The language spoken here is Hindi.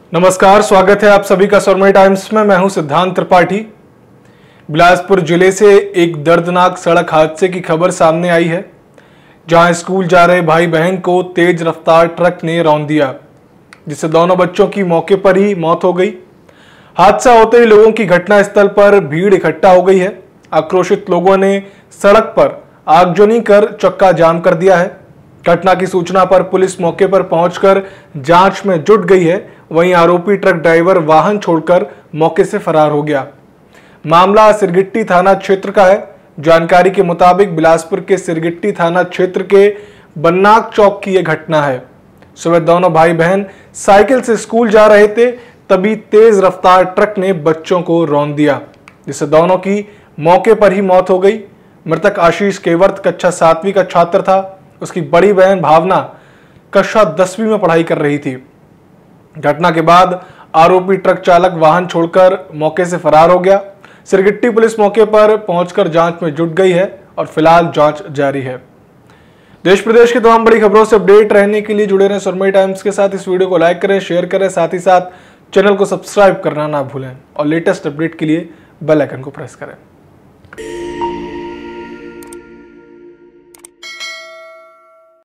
नमस्कार, स्वागत है आप सभी का स्वर्णमयी टाइम्स में। मैं हूं सिद्धांत त्रिपाठी। बिलासपुर जिले से एक दर्दनाक सड़क हादसे की खबर सामने आई है, जहां स्कूल जा रहे भाई बहन को तेज रफ्तार ट्रक ने रौंद दिया, जिससे दोनों बच्चों की मौके पर ही मौत हो गई। हादसा होते ही लोगों की घटनास्थल पर भीड़ इकट्ठा हो गई है। आक्रोशित लोगों ने सड़क पर आगजनी कर चक्का जाम कर दिया है। घटना की सूचना पर पुलिस मौके पर पहुंचकर जांच में जुट गई है। वहीं आरोपी ट्रक ड्राइवर वाहन छोड़कर मौके से फरार हो गया। मामला सिरगिट्टी थाना क्षेत्र का है। जानकारी के मुताबिक बिलासपुर के सिरगिट्टी थाना क्षेत्र के बन्नाक चौक की यह घटना है। सुबह दोनों भाई बहन साइकिल से स्कूल जा रहे थे, तभी तेज रफ्तार ट्रक ने बच्चों को रौंद दिया, जिससे दोनों की मौके पर ही मौत हो गई। मृतक आशीष केवर्त कक्षा 7वीं का छात्र था। उसकी बड़ी बहन भावना कक्षा 10वीं में पढ़ाई कर रही थी। घटना के बाद आरोपी ट्रक चालक वाहन छोड़कर मौके से फरार हो गया। सिरगिट्टी पुलिस मौके पर पहुंचकर जांच में जुट गई है और फिलहाल जांच जारी है। देश प्रदेश की तमाम बड़ी खबरों से अपडेट रहने के लिए जुड़े रहें स्वर्णमयी टाइम्स के साथ। इस वीडियो को लाइक करें, शेयर करें, साथ ही साथ चैनल को सब्सक्राइब करना ना भूलें और लेटेस्ट अपडेट के लिए बेल आइकन को प्रेस करें।